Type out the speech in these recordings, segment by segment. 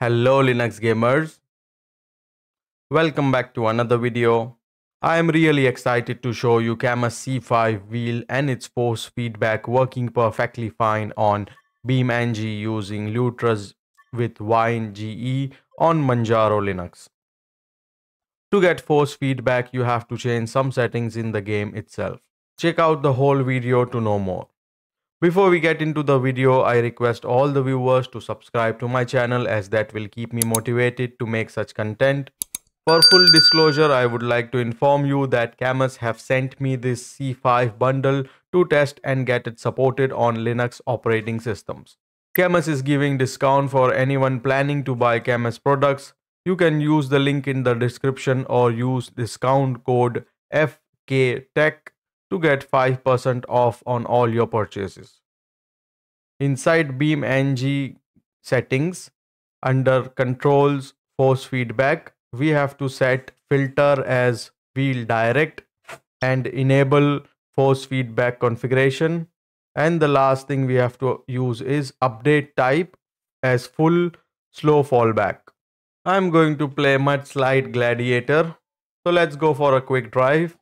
Hello Linux gamers, welcome back to another video. I am really excited to show you Cammus C5 wheel and its force feedback working perfectly fine on BeamNG using Lutras with YNGE on Manjaro Linux. To get force feedback you have to change some settings in the game itself. Check out the whole video to know more. Before we get into the video, I request all the viewers to subscribe to my channel as that will keep me motivated to make such content. For full disclosure, I would like to inform you that Cammus have sent me this C5 bundle to test and get it supported on Linux operating systems. Cammus is giving discount for anyone planning to buy Cammus products. You can use the link in the description or use discount code fktech to get 5% off on all your purchases. Inside BeamNG settings, under controls force feedback, we have to set filter as wheel direct and enable force feedback configuration. And the last thing we have to use is update type as full slow fallback. I'm going to play Mudslide Gladiator. So let's go for a quick drive.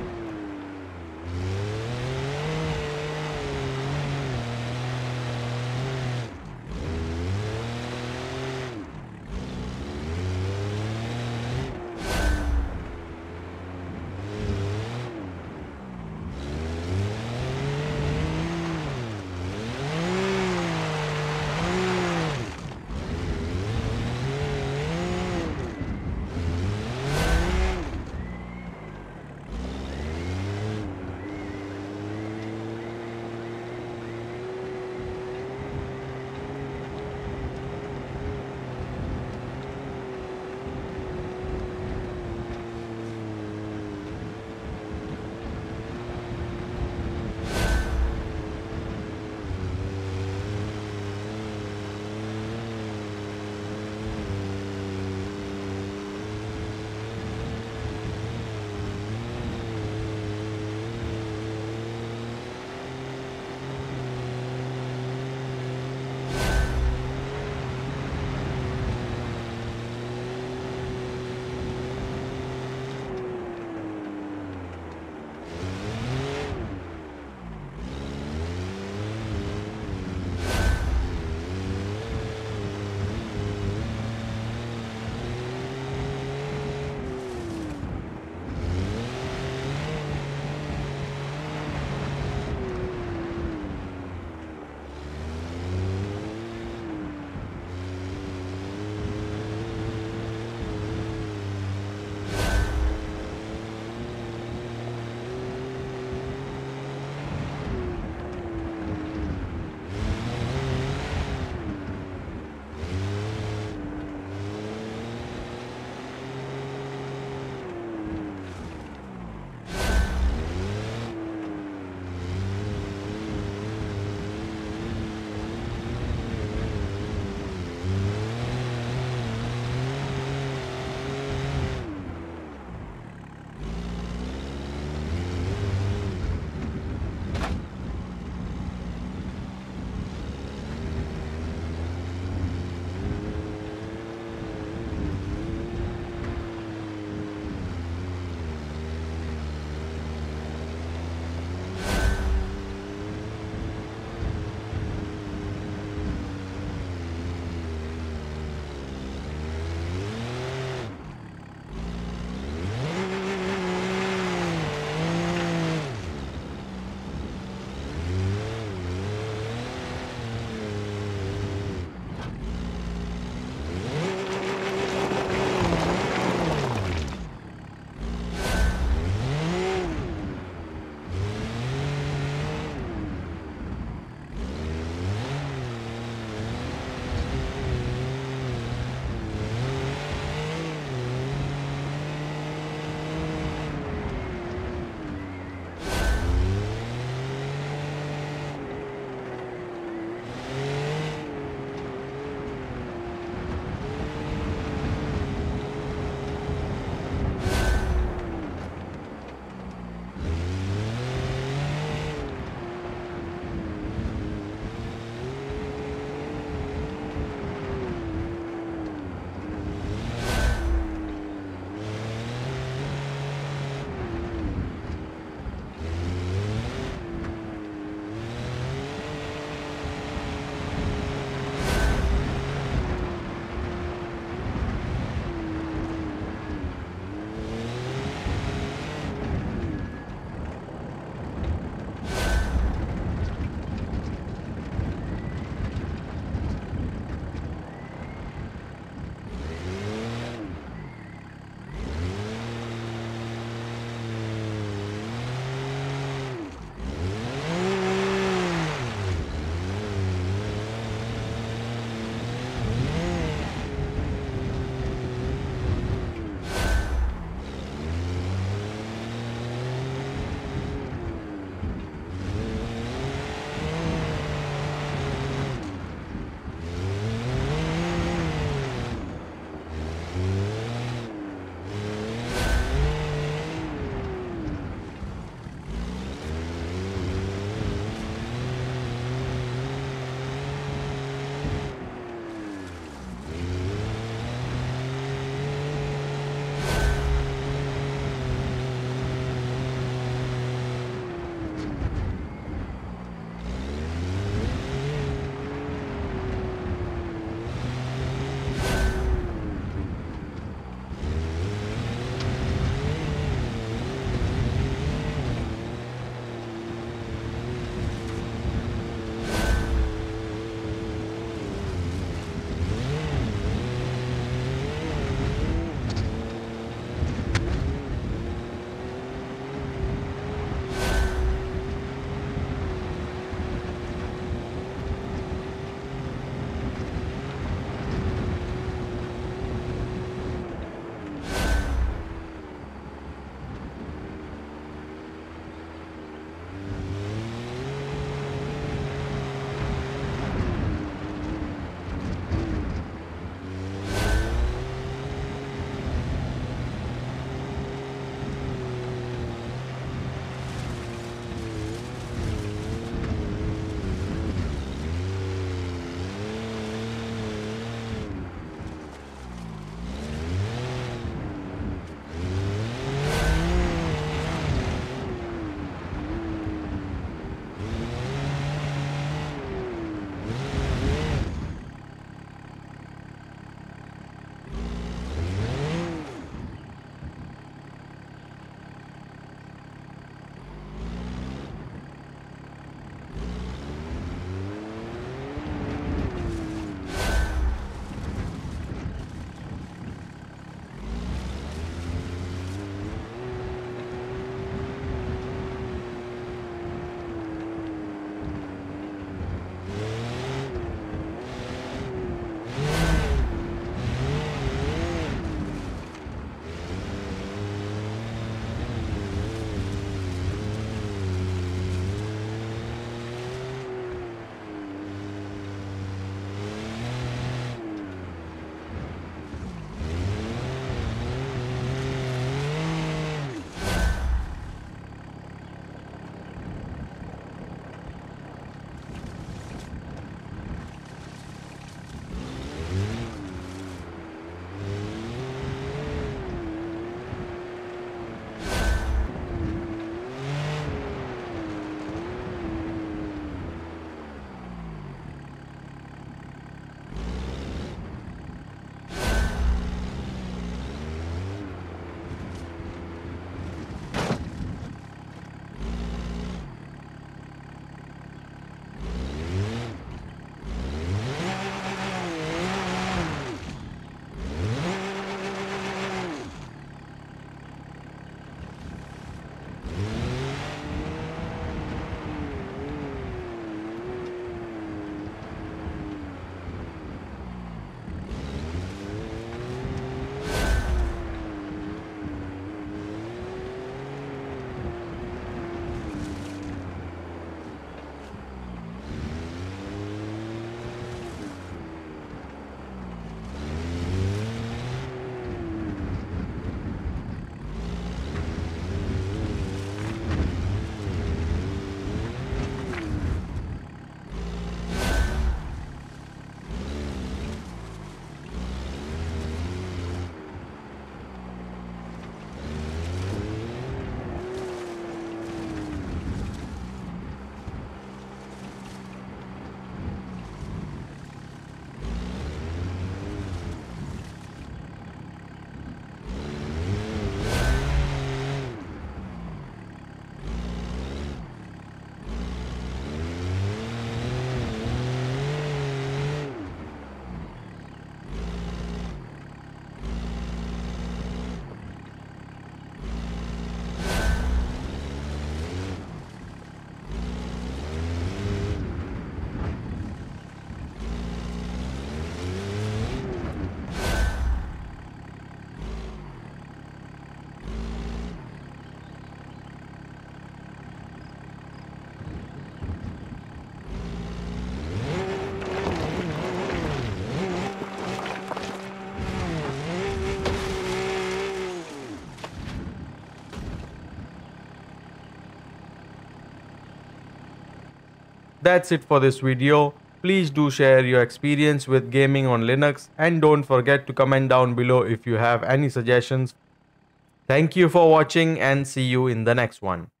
That's it for this video. Please do share your experience with gaming on Linux and don't forget to comment down below if you have any suggestions. Thank you for watching and see you in the next one.